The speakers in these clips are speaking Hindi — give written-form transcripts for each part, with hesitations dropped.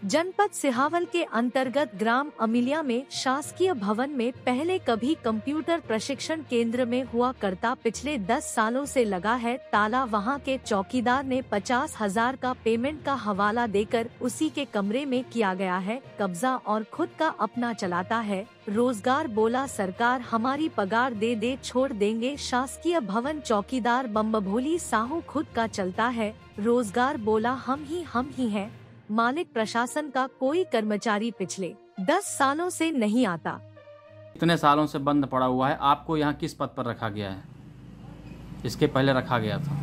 जनपद सिहावल के अंतर्गत ग्राम अमिलिया में शासकीय भवन में पहले कभी कंप्यूटर प्रशिक्षण केंद्र में हुआ करता पिछले 10 सालों से लगा है ताला। वहां के चौकीदार ने 50,000 का पेमेंट का हवाला देकर उसी के कमरे में किया गया है कब्जा और खुद का अपना चलाता है रोजगार। बोला सरकार हमारी पगार दे छोड़ देंगे शासकीय भवन। चौकीदार बम्बभोली साहू खुद का चलता है रोजगार। बोला हम ही हैं मालिक। प्रशासन का कोई कर्मचारी पिछले 10 सालों से नहीं आता। इतने सालों से बंद पड़ा हुआ है। आपको यहाँ किस पद पर रखा गया है? इसके पहले रखा गया था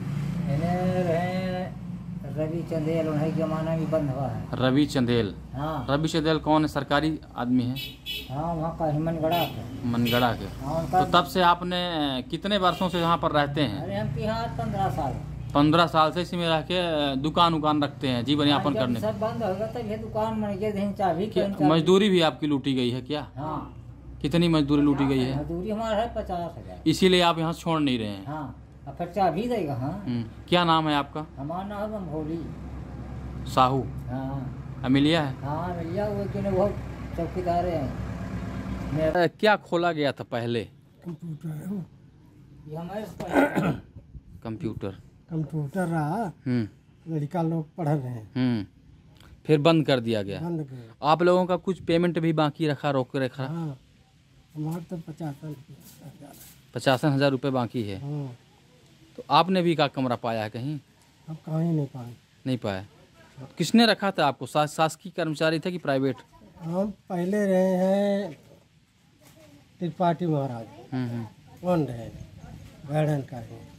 रवि चंदेल, उन्हीं के जमाना में बंद हुआ है। रवि चंदेल? हाँ। रवि चंदेल कौन है? सरकारी आदमी है? हाँ, वहाँ का मनगढ़ा के। मनगढ़ा के। हाँ, तो तब से आपने कितने वर्षों से यहाँ पर रहते हैं? अरे हम यहाँ 15 साल। 15 साल से इसी में रह के दुकान रखते हैं जीवन यापन करने। सब बंद होगा तब ये दुकान चाबी। मजदूरी भी आपकी लूटी गई है क्या? हाँ। कितनी मजदूरी लूटी गई है? मजदूरी हमारा है 50,000। इसीलिए आप यहाँ छोड़ नहीं रहे हैं? हाँ, फिर चाबी देगा। हाँ। क्या नाम है आपका? हमारा नाम बम्बभोली साहू। हाँ। अमिलिया है? हाँ, अमिलिया वो चौकीदार है। क्या खोला गया था पहले? कंप्यूटर। ये हमारे कंप्यूटर रहा। लड़का लोग पढ़ रहे हैं। फिर बंद कर दिया गया। बंद कर। आप लोगों का कुछ पेमेंट भी बाकी रखा, रोक रखा? हाँ, हमारा तो 50,000 रुपये बाकी है। हाँ। तो आपने भी का कमरा पाया है कहीं? अब कहीं नहीं पाए। नहीं पाया। किसने रखा था आपको? शासकीय कर्मचारी थे कि प्राइवेट? हम पहले रहे हैं त्रिपाठी महाराज। कौन रहे? गढ़न का है।